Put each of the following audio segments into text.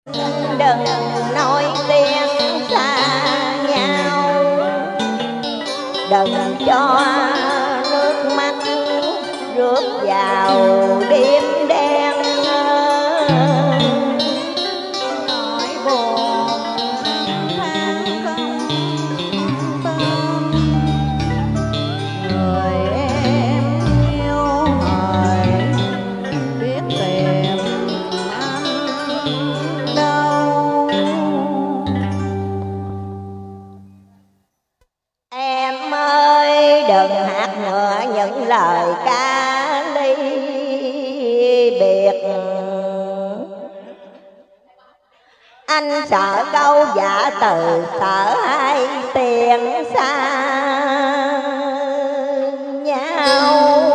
đừng nói tiếng xa nhau, đừng cho nước mắt rước vào đêm đen. nỗi buồn than không tên, người em yêu hỏi biết tìm anh đâu. Em ơi đừng hát nữa những lời ca ly biệt, anh sợ câu giả từ, sợ hai tiền xa nhau.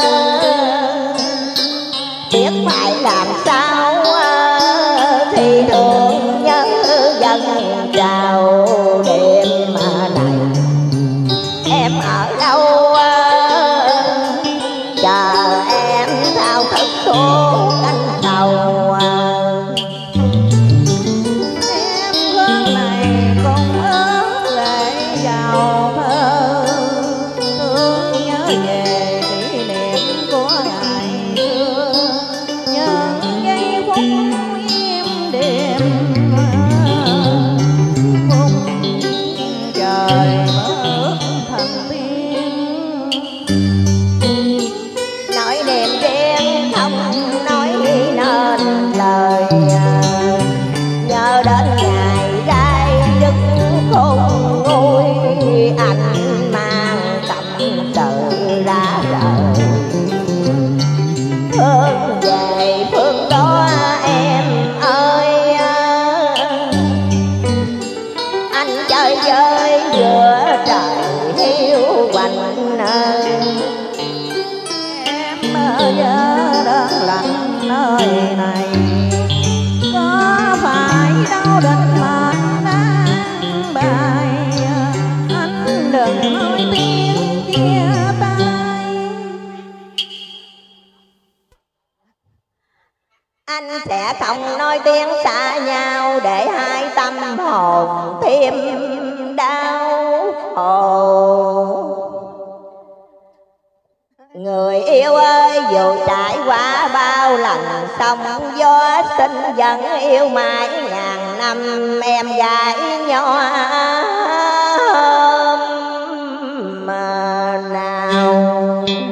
Biết phải làm sao thì thương nhớ dần chào đêm này. Em ở đâu chờ em thao thức số cánh tàu. Em hướng này cũng ớt lệ vào thơ, thương nhớ về kỷ niệm của ngày xưa, những giây phút im đêm phút trời mơ thần tiên. Nói niềm riêng không nói nên lời, nhớ đến ngày gai dứt khôn nguôi, anh mang tâm sự ra đời. Hướng về phương đó em ơi, anh chơi với giữa trời hiu quạnh. Em mơ nhớ đơn lạnh nơi này, có phải đau định mệnh đang bài. Anh đừng nói tiếng chia tay, Anh sẽ không nói tiếng xa nhau để hai tâm hồn thêm đau khổ. Người yêu ơi dù trải qua bao lần sóng gió, xin vẫn yêu mãi ngàn năm em gái nhỏ mà nào.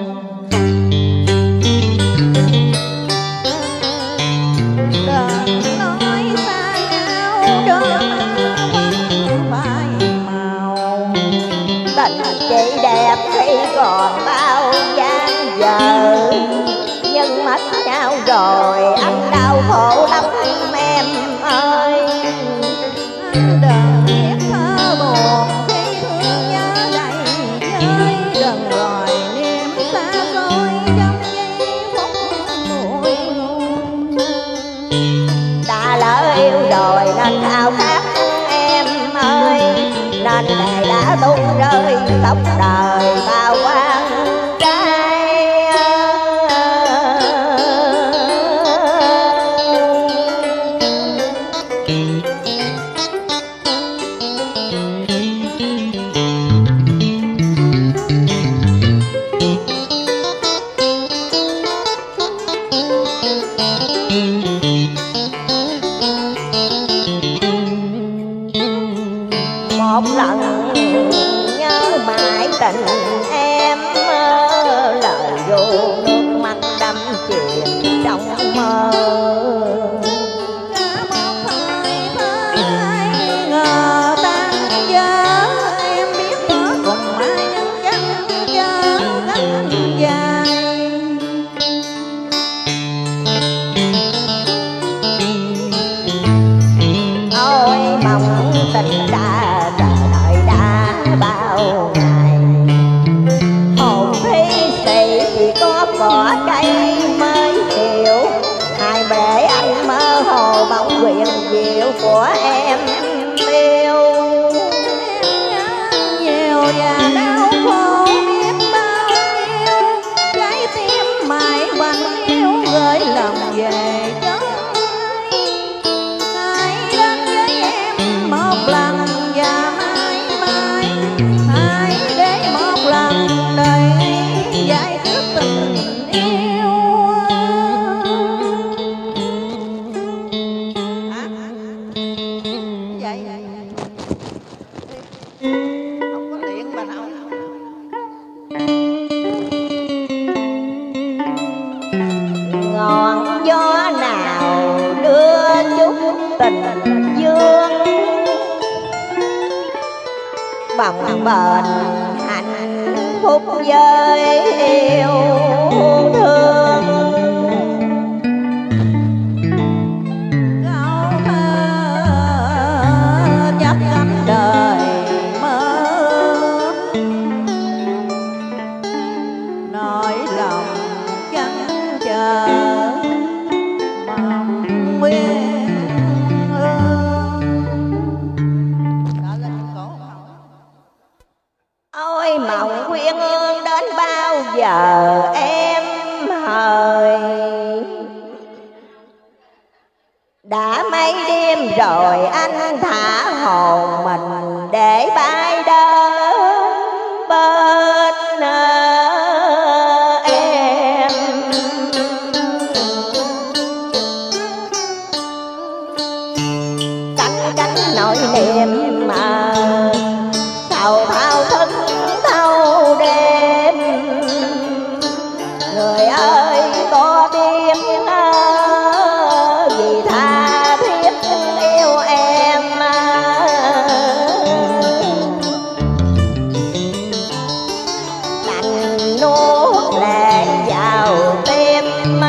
đừng nói xa nhau đôi vẫn phai màu. Tình chỉ đẹp khi còn bao gian giờ, nhưng mất nhau rồi anh đau khổ lắm em ơi. Anh đừng biết thơ buồn khi thương nhớ đầy chơi, đừng gọi niềm xa xôi trong giây phút bụi ngùi. Đã lỡ yêu rồi nên khao khát em ơi, nên ngày đã tung rơi khóc đời bao quan trai. Một lần nhớ mãi tình em, lời ru nước mắt đắm chìm trong mơ. Cả một thời thơ ngờ tan vỡ, em biết có cùng ai những chân chớ gánh dài. Ôi mong tình đã chờ đợi đã bao ngày, hồn thi sĩ chỉ có cỏ cây mới hiểu, hai bể anh mơ hồ bóng quyền diệu của em yêu. Em nhớ nhiều và đau khổ biết bao nhiêu, trái tim mãi bằng yêu gửi lòng về cho ai. tình dương bồng bềnh hạnh phúc với yêu thương. Câu thơ chắc cánh đời mơ, nỗi lòng chẳng chờ mong nguyên ôi mộng quyên ương đến bao giờ em hời, đã mấy đêm rồi anh thả hồn mình để bay đến bên em. Cánh cánh nỗi niềm mà thao thao thức thâu đêm, người ơi có biết vì tha thiết yêu em. Đành nuốt lệ vào tim,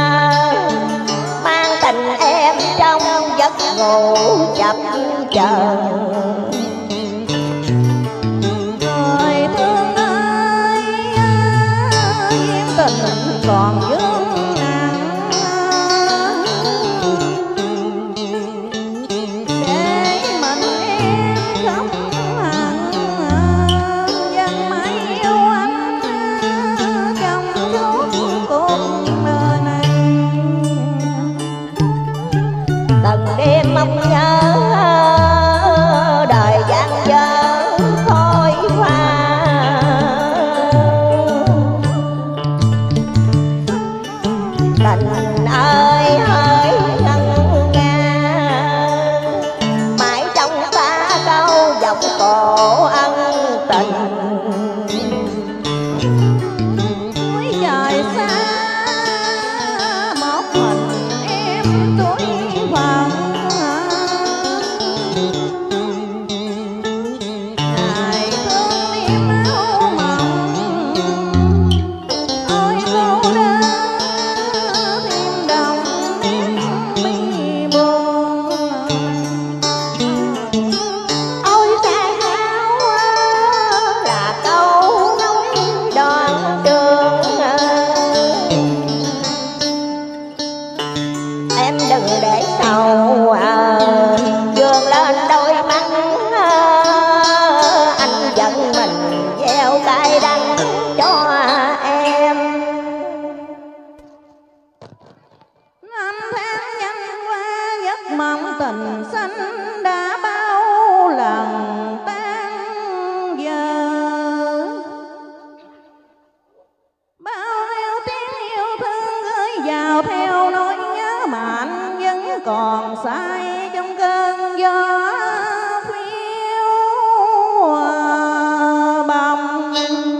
mang tình em trong giấc ngủ chập chờn. Còn vương nặng để mình em khóc hằn, dân mãi yêu anh trong suốt cuộc đời này. Từng đêm mong nhớ đời gian dở khói hoa, tình ơi hỡi ngân nga, mãi trong ba câu dòng cổ ân tình. Cuối trời xa một mình em tuổi phận, ngày thương đêm áo mộng ôi cô đơn thêm đồng nét mi buồn. Ôi xa nhau là câu nói đoạn đường, em đừng để sầu vươn lên đôi mắt, anh giận mình gieo cay đắng cho em. Năm tháng nhanh qua giấc mộng tình xanh đã bao lần tan dở, bao nhiêu tiếng yêu thương gửi vào theo nỗi nhớ mà anh vẫn còn say trong cơn gió phiêu bồng.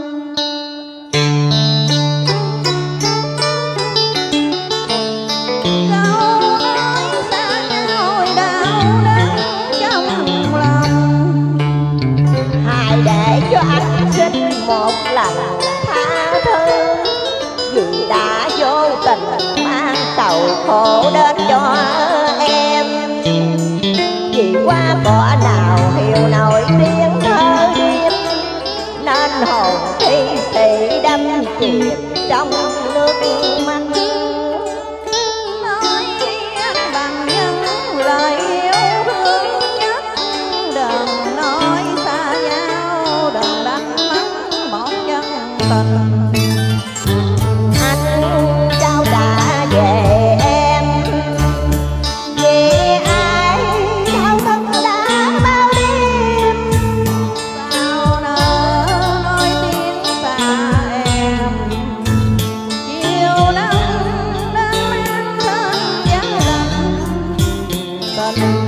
Câu nói xa nhau đau đớn trong lòng, Hãy để cho anh xin một lần tha thứ, vì đã vô tình mang sầu khổ đến cho em. Vì qua cỏ nào hiểu nổi tiếng thơ đêm, nên hồn thi sĩ đắm chìm trong nước mắt. nói anh bằng những lời yêu thương nhất, đừng nói xa nhau, đừng đánh mất một chân tình. Anh trao trả về em, vì ai sao thân đã bao đêm. Sao nỡ nói tiếng xa em, chiều nắng đã mang thân vắng lặng tình.